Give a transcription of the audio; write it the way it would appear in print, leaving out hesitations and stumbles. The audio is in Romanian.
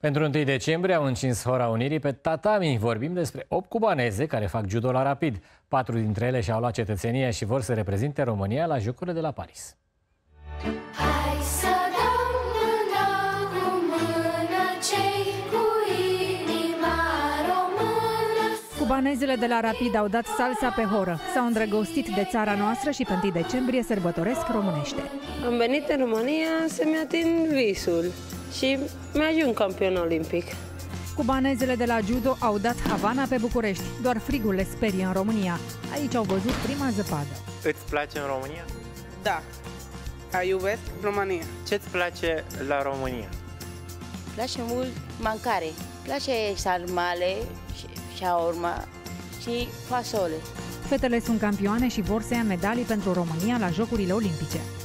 Pentru 1 decembrie au încins Hora Unirii pe tatami. Vorbim despre 8 cubaneze care fac judo la Rapid. 4 dintre ele și-au luat cetățenia și vor să reprezinte România la Jocurile de la Paris. Hai să dăm mână cu mână cei cu inima română. Cubanezele de la Rapid au dat salsa pe horă. S-au îndrăgostit de țara noastră și pe 1 decembrie sărbătoresc românește. Am venit în România să-mi ating visul și mi-ajung campion olimpic. Cubanezele de la judo au dat Havana pe București. Doar frigul le sperie în România. Aici au văzut prima zăpadă. Îți place în România? Da, iubesc România. Ce-ți place la România? Place mult mâncare. Place sarmale, shawarma și fasole. Fetele sunt campioane și vor să ia medalii pentru România la Jocurile Olimpice.